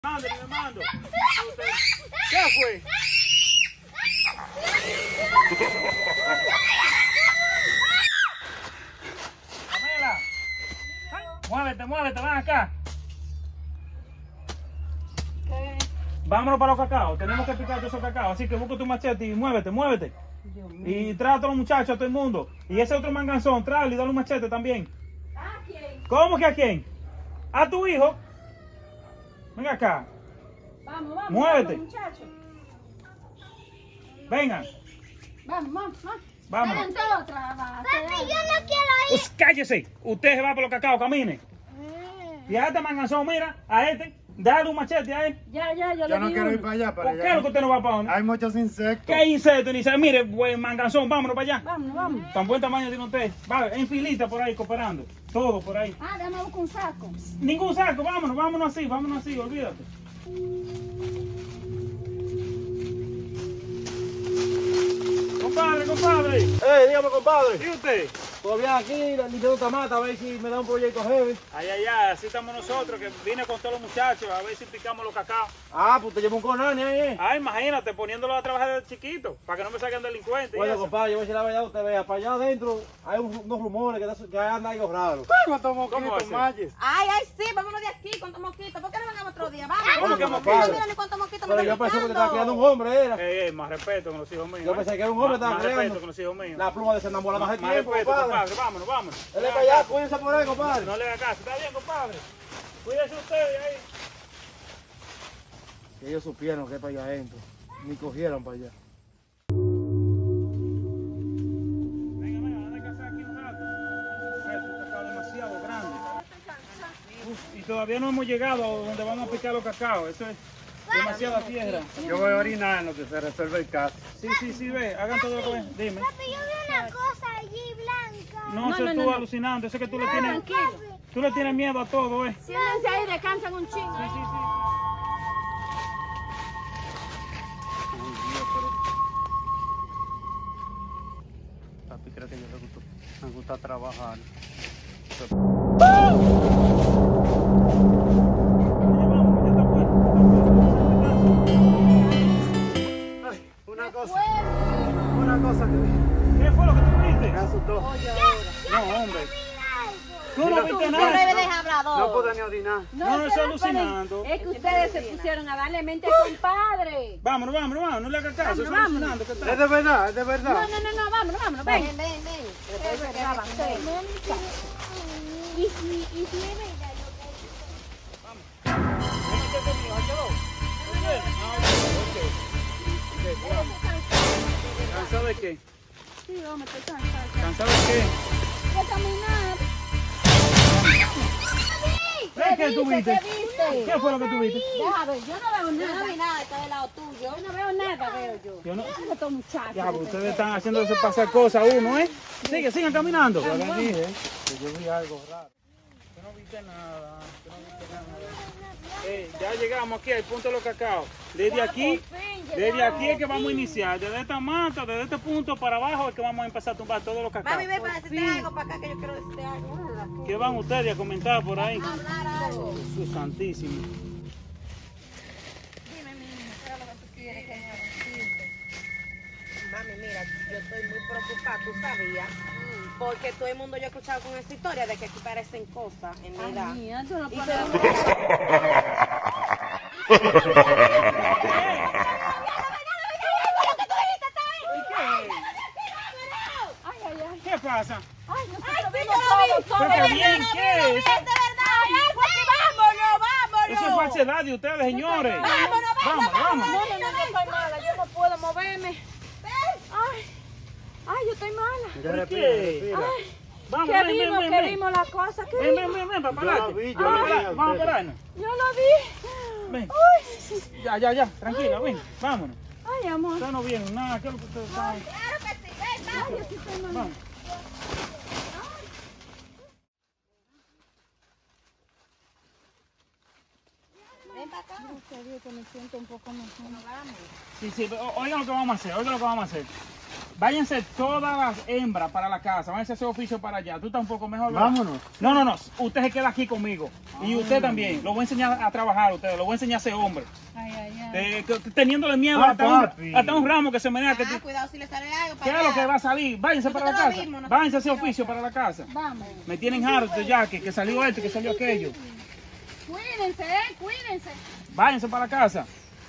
Me mando. ¿Qué fue? Pamela. Muévete, muévete, ven acá. ¿Qué? Vámonos para los cacaos. Tenemos que picar todos esos cacaos. Así que busca tu machete y muévete, muévete. Y trae a todos los muchachos, a todo el mundo. Y ese otro manganzón, tráelo y dale un machete también. ¿A quién? ¿Cómo que a quién? A tu hijo. Venga acá. Vamos, vamos. Muévete. Vamos, muchachos. Vengan. Vamos, vamos, vamos. Vámonos. Adelante otra. Papi, yo no quiero ir. Pues cállese. Usted se va por los cacaos, camine. Y a este manganzón, mira, a este, dale un machete a él. Ya, yo Yo le no di quiero uno. ir para allá, para ¿Por qué es lo que usted no va para dónde? Hay muchos insectos. ¿Qué insecto? Ni sabe. Mire, buen manganzón, vámonos para allá. Vámonos, vamos. Tan buen tamaño tiene usted. Va, en filita por ahí, cooperando. Todo por ahí. Ah, déjame buscar un saco. Ningún saco, vámonos así, olvídate. Compadre. Dígame, compadre. ¿Y usted? Todavía aquí, limpiando esta mata, a ver si me da un proyecto heavy. Ay, así estamos nosotros, que vine con todos los muchachos, a ver si picamos los cacaos. Ah, pues te llevo un conani ahí, Ay, imagínate, poniéndolo a trabajar de chiquito, para que no me saquen delincuentes. y Bueno, eso. compadre, yo voy a decir la verdad, usted vea, para allá adentro hay unos rumores que andan algo raro. ¿Cuántos ¿Cómo mosquitos, hace? Mayes? Ay, sí, vámonos de aquí, ¿cuántos mosquitos? ¿Por qué no vengan otro día? Vamos, ¿Cómo que vamos. mosquitos? Mira, cuántos mosquitos me Pero yo están pensé que te picando. estaba criando un hombre, era. Más respeto con los hijos míos. Yo pensé que era un hombre que estaba Más respeto criando. con los hijos míos. La pluma de ese enamorado hace Más tiempo, respeto, compadre. compadre, vámonos. Él es para allá, cuídense por ahí, compadre. No le haga caso, está bien, compadre. Cuídese usted ahí. Que ellos supieron que es para allá adentro. Ni cogieron para allá. Venga, anda a cazar aquí un rato. Eso está demasiado grande. Uf, y todavía no hemos llegado a donde vamos a picar los cacaos. Eso es demasiada tierra. Yo voy a orinar en lo que se resuelve el caso. Sí, ve, hagan todo lo que ven. Dime. Papi, yo vi una cosa allí blanca. No, eso es tú alucinando, eso es que tú le tienes, tú le tienes miedo a todo, Siéntense ahí, descansan un chingo. Sí. Ay, Dios, pero... Papi, creo que yo me gusta trabajar. Ay, una cosa que ¿Qué fue lo que tú viste? me asustó. No, hombre. Tú no viste Bebé nada. de hablador. No puedo ni orinar. No, eso es alucinando. Es que ustedes se pusieron a darle mente al compadre. Vámonos, no le hagas caso, eso es Vámonos. alucinando. ¿Qué Es tal? de verdad, es de verdad. No, vámonos, ven. Ven. Es verdad, va a ser. Y si es verdad ¿Cansado de qué? Sí, vamos, estoy cansada. ¿Cansado de qué? De caminar. ¿Qué tú viste? ¿Qué viste? ¿Qué fue lo que tú viste? Deja ver, yo no veo Yo no nada. vi nada, está del lado tuyo. Yo no veo nada, veo yo. Yo no. Mira estos muchachos. Ya, pues ustedes están haciéndose pasar cosas a uno, ¿eh? Sigan caminando. Yo les dije que yo vi algo raro. Yo no viste nada. Ya llegamos aquí al punto de los cacaos. Desde aquí es que vamos a iniciar. Desde esta mata, desde este punto para abajo es que vamos a empezar a tumbar todos los cacaos. Mami, ven para decirte algo para acá que yo quiero decirte algo. ¿Qué van ustedes a comentar por ahí? Hablar algo. Jesús santísimo. Dime, mi hija, ¿qué es lo que tú quieres que yo decirte? Mami, mira, yo estoy muy preocupada, tú sabías. Porque todo el mundo yo he escuchado con esa historia de que aquí parecen cosas en mi edad. Mía, tú no Y pones. todo el ¿Qué pasa? Ay, nosotros Ay, vimos sí, yo lo vi. todo. Pero está bien, ¿qué es? ¡Vámonos! Eso es falsedad de ustedes, señores. Vamos. No, yo estoy mala, yo no puedo moverme. Ay, yo estoy mala. ¿Por qué? Ay, Vamos, que vimos la cosa, que vimos. Ven, para Yo lo adelante. vi, yo lo vi. Vamos a pararnos. Yo lo vi. Ven. Uy, Ya, tranquila, ven, vámonos. ay, amor. Ustedes no vieron nada, ¿qué es lo que ustedes saben? Claro que sí, ven, Ay, yo sí estoy mala. Vamos. ven para acá. Gracias a Dios que me siento un poco mejor. Sí, oigan lo que vamos a hacer, váyanse todas las hembras para la casa, váyanse a hacer oficio para allá. Tú tampoco mejor. ¿verdad? Vámonos. No. Usted se queda aquí conmigo. Y usted también. Lo voy a enseñar a trabajar a ustedes. Lo voy a enseñar a ser hombre. Teniéndole miedo hasta un ramo que se menea. Cuidado si le sale algo. ¿Qué es lo que va a salir? Váyanse para la casa. Váyanse a hacer oficio para la casa. Vamos. Me tienen harto ya, que salió esto, que salió aquello. Cuídense, cuídense. Váyanse para la casa.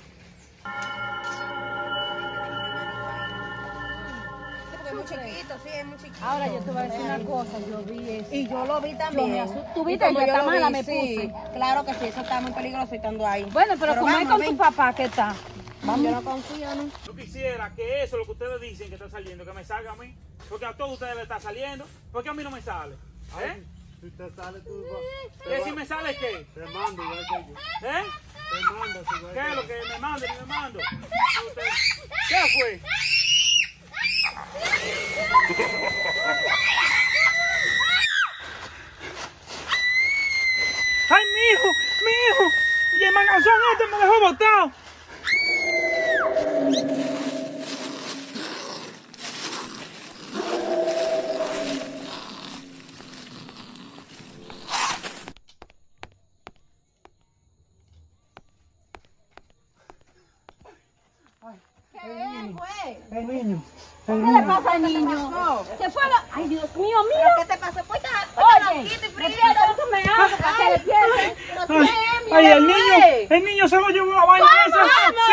Es muy chiquito, sí, es muy chiquito. Ahora yo te voy a decir una cosa, yo vi eso. Y yo lo vi también. Tú viste que está mala, me sí. puse. Claro que sí, eso está muy peligroso estando ahí. Bueno, pero como es vamos, con ven. tu papá que está. Yo no confío, ¿no? Yo quisiera que eso, lo que ustedes dicen que está saliendo, que me salga a mí. Porque a todos ustedes les está saliendo. ¿Por qué a mí no me sale? ¿Eh? Si te sale tú, ¿Que si me sale qué? te mando igual que yo. ¿Eh? Te mando igual ¿Qué que es yo. lo que me mando ni me mando? ¿Qué fue? ¡Ay, mi hijo! ¡Y el manganzón este me dejó botado! El niño. ¿Qué le pasa al niño? ¿Qué fue lo? Ay, Dios mío, mío. ¿Qué te pasó? Pues Oye, prefiero que me hagas para que le piensen. Ay, el niño se lo llevó a vaina esa.